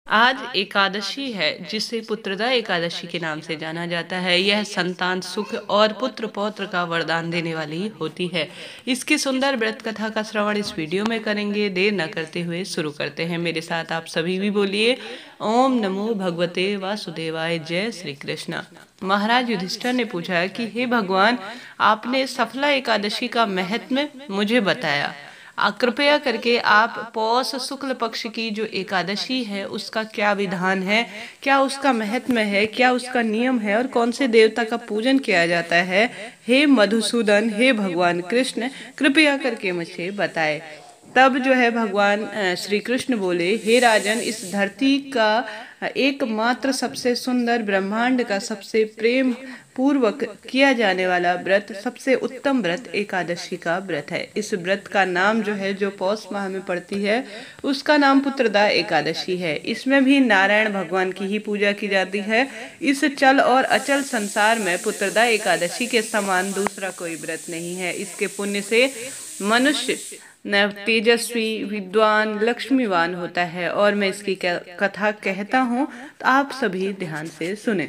आज एकादशी है जिसे पुत्रदा एकादशी के नाम से जाना जाता है। यह संतान सुख और पुत्र पौत्र का वरदान देने वाली होती है। इसकी सुंदर व्रत कथा का श्रवण इस वीडियो में करेंगे। देर न करते हुए शुरू करते हैं। मेरे साथ आप सभी भी बोलिए ओम नमो भगवते वासुदेवाय। जय श्री कृष्ण। महाराज युधिष्ठिर ने पूछा कि हे भगवान, आपने सफला एकादशी का महत्व मुझे बताया। कृपया करके आप पौष शुक्ल पक्ष की जो एकादशी है उसका क्या विधान है, क्या उसका महत्व है, क्या उसका नियम है और कौन से देवता का पूजन किया जाता है। हे मधुसूदन, हे भगवान कृष्ण, कृपया करके मुझे बताए। तब जो है भगवान श्री कृष्ण बोले, हे राजन, इस धरती का एकमात्र सबसे सुंदर, ब्रह्मांड का सबसे प्रेम पूर्वक किया जाने वाला व्रत, सबसे उत्तम व्रत एकादशी का व्रत है। इस व्रत का नाम जो है, जो पौष माह में पड़ती है, उसका नाम पुत्रदा एकादशी है। इसमें भी नारायण भगवान की ही पूजा की जाती है। इस चल और अचल संसार में पुत्रदा एकादशी के समान दूसरा कोई व्रत नहीं है। इसके पुण्य से मनुष्य तेजस्वी, विद्वान, लक्ष्मीवान होता है। और मैं इसकी कथा कहता हूँ तो आप सभी ध्यान से सुने।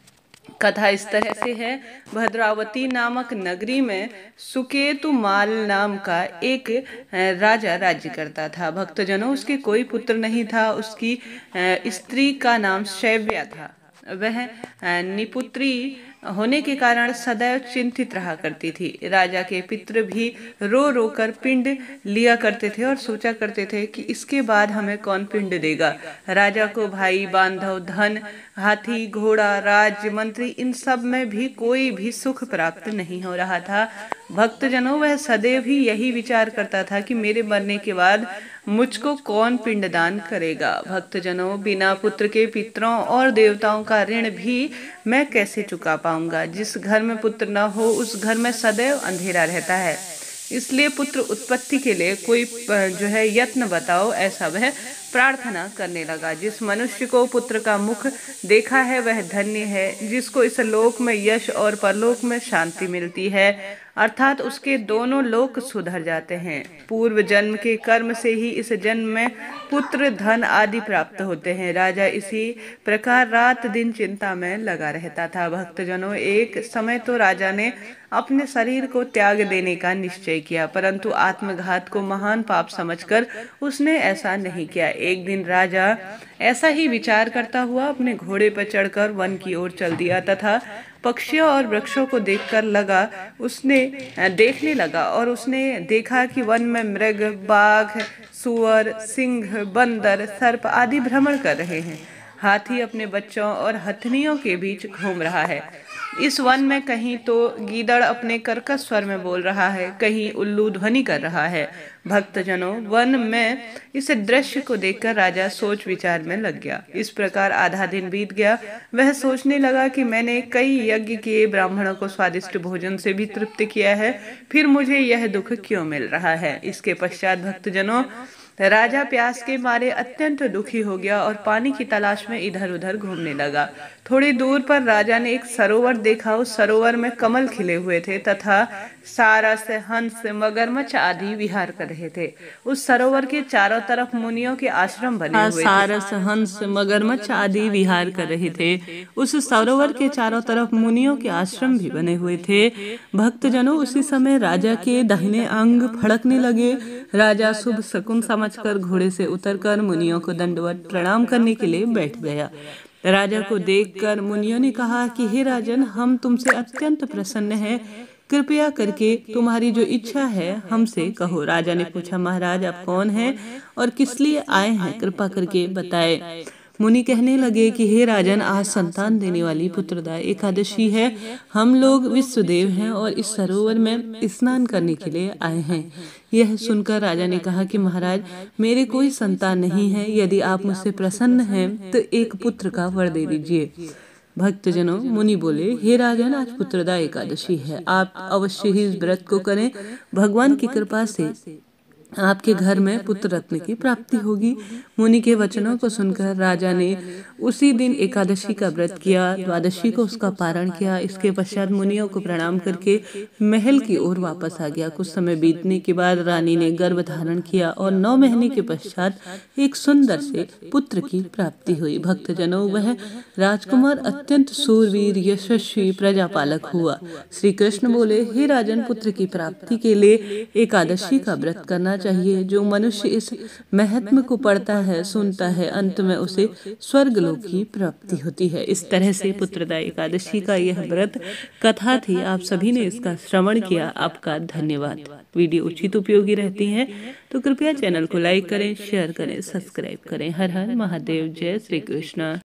कथा इस तरह से है। भद्रावती नामक नगरी में सुकेतु माल नाम का एक राजा राज्य करता था। भक्तजनों, उसके कोई पुत्र नहीं था। उसकी स्त्री का नाम शैव्या था। वह निपुत्री होने के कारण सदैव चिंतित रहा करती थी। राजा के पितृ भी रो रो कर पिंड लिया करते थे और सोचा करते थे कि इसके बाद हमें कौन पिंड देगा। राजा को भाई, बांधव, धन, हाथी, घोड़ा, राज्य, मंत्री, इन सब में भी कोई भी सुख प्राप्त नहीं हो रहा था। भक्तजनों, वह सदैव ही यही विचार करता था कि मेरे मरने के बाद मुझको कौन पिंडदान करेगा। भक्तजनों, बिना पुत्र के पितरों और देवताओं का ऋण भी मैं कैसे चुका पाऊंगा। जिस घर में पुत्र न हो उस घर में सदैव अंधेरा रहता है। इसलिए पुत्र उत्पत्ति के लिए कोई जो है यत्न बताओ, ऐसा वह प्रार्थना करने लगा। जिस मनुष्य को पुत्र का मुख देखा है वह धन्य है, जिसको इस लोक में यश और परलोक में शांति मिलती है, अर्थात उसके दोनों लोक सुधर जाते हैं। पूर्व जन्म के कर्म से ही इस जन्म में पुत्र, धन आदि प्राप्त होते हैं। राजा इसी प्रकार रात दिन चिंता में लगा रहता था। भक्तजनों, एक समय तो राजा ने अपने शरीर को त्याग देने का निश्चय किया, परंतु आत्मघात को महान पाप समझकर उसने ऐसा नहीं किया। एक दिन राजा ऐसा ही विचार करता हुआ अपने घोड़े पर चढ़कर वन की ओर चल दिया तथा पक्षियों और वृक्षों को देखने लगा और उसने देखा कि वन में मृग, बाघ, सुअर, सिंह, बंदर, सर्प आदि भ्रमण कर रहे हैं। हाथी अपने बच्चों और हथनियों के बीच घूम रहा है। इस वन में कहीं तो गीदड़ अपने कर्कश स्वर में बोल रहा है, कहीं उल्लू ध्वनि कर रहा है। भक्तजनों, वन में इस दृश्य को देखकर राजा सोच विचार में लग गया। इस प्रकार आधा दिन बीत गया। वह सोचने लगा कि मैंने कई यज्ञ किए, ब्राह्मणों को स्वादिष्ट भोजन से भी तृप्त किया है, फिर मुझे यह दुख क्यों मिल रहा है। इसके पश्चात भक्तजनों, राजा प्यास के मारे अत्यंत दुखी हो गया और पानी की तलाश में इधर उधर घूमने लगा। थोड़ी दूर पर राजा ने एक सरोवर देखा। उस सरोवर में कमल खिले हुए थे तथा सारस, हंस, मगरमच्छ आदि विहार कर रहे थे। उस सरोवर के चारों तरफ मुनियों के आश्रम बने हुए थे। सारस, हंस, मगरमच्छ आदि विहार कर रहे थे। उस सरोवर के चारों तरफ मुनियों के आश्रम भी बने हुए थे। भक्तजनों, उसी समय राजा के दाहिने अंग फड़कने लगे। राजा शुभ शकुन समझकर घोड़े से उतरकर मुनियों को दंडवत प्रणाम करने के लिए बैठ गया। राजा को देखकर मुनियों ने कहा कि हे राजन, हम तुमसे अत्यंत प्रसन्न हैं। कृपया करके तुम्हारी जो इच्छा है हमसे कहो। राजा ने पूछा, महाराज आप कौन हैं और किस लिए आए हैं, कृपा करके बताए। मुनि कहने लगे कि हे राजन, आज संतान देने वाली पुत्रदा एकादशी है। हम लोग विश्वदेव हैं और इस सरोवर में स्नान करने के लिए आए हैं। यह सुनकर राजा ने कहा कि महाराज, मेरे कोई संतान नहीं है। यदि आप मुझसे प्रसन्न हैं तो एक पुत्र का वर दे दीजिए। भक्तजनों, मुनि बोले, हे राजन, आज पुत्रदा एकादशी है, आप अवश्य ही इस व्रत को करें। भगवान की कृपा से आपके घर में पुत्र रत्न की प्राप्ति होगी। मुनि के वचनों को सुनकर राजा ने उसी दिन एकादशी का व्रत किया, द्वादशी को उसका पारण किया। इसके पश्चात मुनियों को प्रणाम करके महल की ओर वापस आ गया। कुछ समय बीतने के बाद रानी ने गर्भ धारण किया और 9 महीने के पश्चात एक सुंदर से पुत्र की प्राप्ति हुई। भक्तजनों, वह राजकुमार अत्यंत सूरवीर यशस्वी प्रजापालक हुआ। श्री कृष्ण बोले, हे राजन, पुत्र की प्राप्ति के लिए एकादशी का व्रत करना चाहिए। जो मनुष्य इस महत्म को पढ़ता है, सुनता है, अंत में उसे स्वर्गलोक की प्राप्ति होती है। इस तरह से पुत्रदा एकादशी का यह व्रत कथा थी। आप सभी ने इसका श्रवण किया, आपका धन्यवाद। वीडियो उचित उपयोगी रहती है तो कृपया चैनल को लाइक करें, शेयर करें, सब्सक्राइब करें। हर हर महादेव। जय श्री कृष्ण।